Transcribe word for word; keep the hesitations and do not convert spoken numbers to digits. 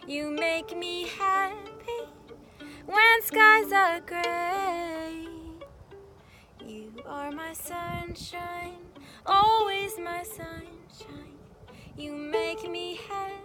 You make me happy when skies are gray. You are my sunshine, always my sunshine. You make me happy